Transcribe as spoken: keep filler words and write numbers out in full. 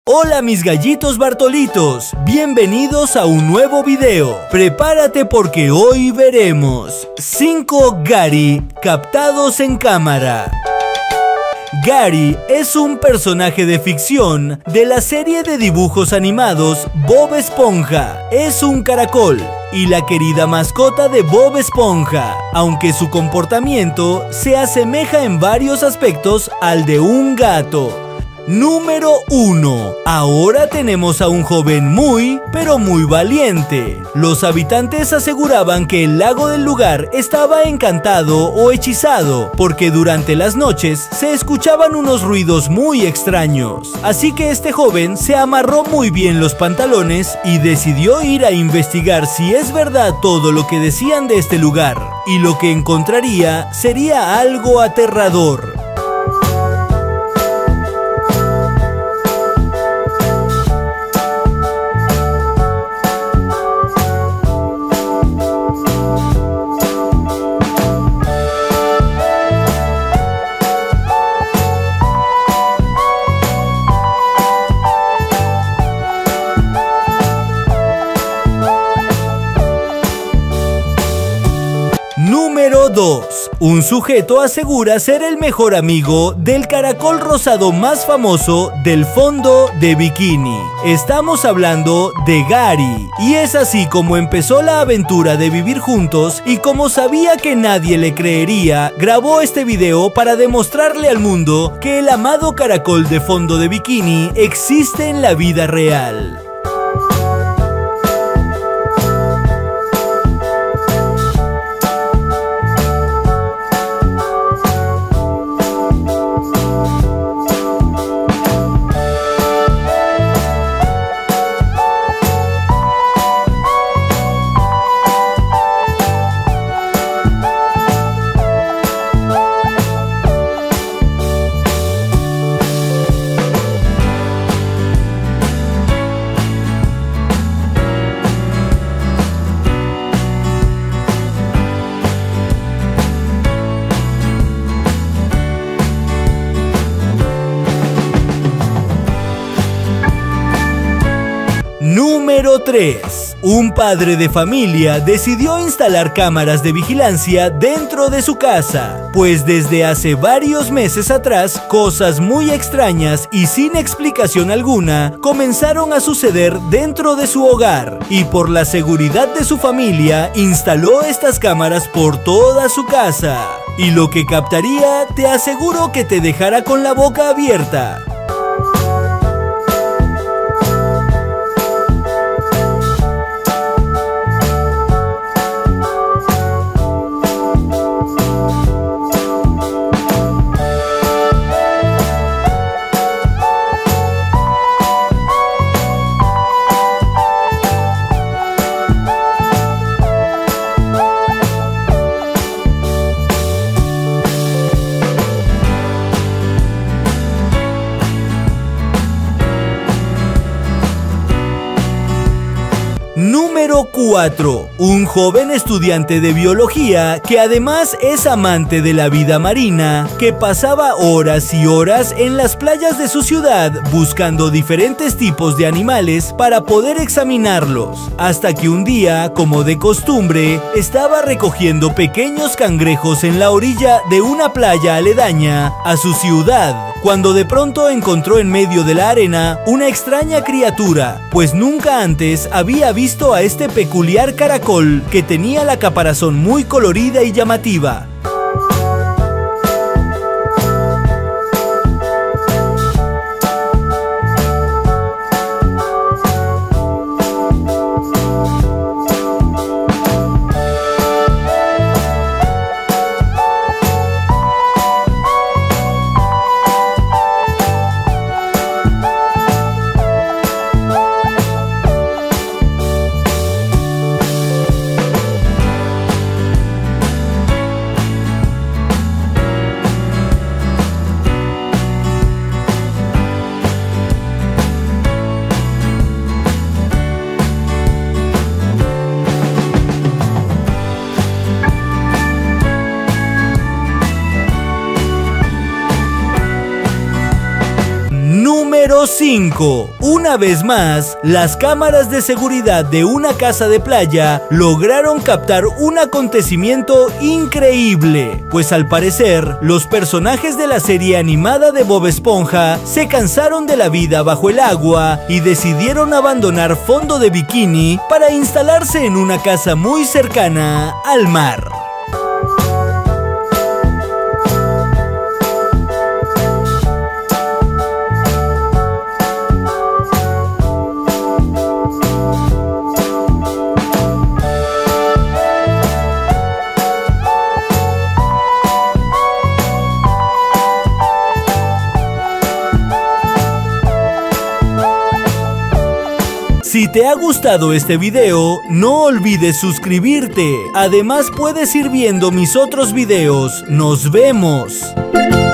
Hola mis gallitos Bartolitos, bienvenidos a un nuevo video. Prepárate porque hoy veremos cinco Gary captados en cámara. Gary es un personaje de ficción de la serie de dibujos animados Bob Esponja. Es un caracol y la querida mascota de Bob Esponja, aunque su comportamiento se asemeja en varios aspectos al de un gato. Número uno. Ahora tenemos a un joven muy, pero muy valiente. Los habitantes aseguraban que el lago del lugar estaba encantado o hechizado, porque durante las noches se escuchaban unos ruidos muy extraños. Así que este joven se amarró muy bien los pantalones y decidió ir a investigar si es verdad todo lo que decían de este lugar. Y lo que encontraría sería algo aterrador. Número dos. Un sujeto asegura ser el mejor amigo del caracol rosado más famoso del fondo de bikini. Estamos hablando de Gary. Y es así como empezó la aventura de vivir juntos, y como sabía que nadie le creería, grabó este video para demostrarle al mundo que el amado caracol de fondo de bikini existe en la vida real. Número tres. Un padre de familia decidió instalar cámaras de vigilancia dentro de su casa, pues desde hace varios meses atrás, cosas muy extrañas y sin explicación alguna comenzaron a suceder dentro de su hogar, y por la seguridad de su familia instaló estas cámaras por toda su casa. Y lo que captaría, te aseguro que te dejará con la boca abierta. Número cuatro. Un joven estudiante de biología que además es amante de la vida marina, que pasaba horas y horas en las playas de su ciudad buscando diferentes tipos de animales para poder examinarlos, hasta que un día, como de costumbre, estaba recogiendo pequeños cangrejos en la orilla de una playa aledaña a su ciudad, cuando de pronto encontró en medio de la arena una extraña criatura, pues nunca antes había visto a este peculiar caracol que tenía la caparazón muy colorida y llamativa. Número cinco. Una vez más, las cámaras de seguridad de una casa de playa lograron captar un acontecimiento increíble, pues al parecer, los personajes de la serie animada de Bob Esponja se cansaron de la vida bajo el agua y decidieron abandonar Fondo de Bikini para instalarse en una casa muy cercana al mar. Si te ha gustado este video, no olvides suscribirte. Además, puedes ir viendo mis otros videos. ¡Nos vemos!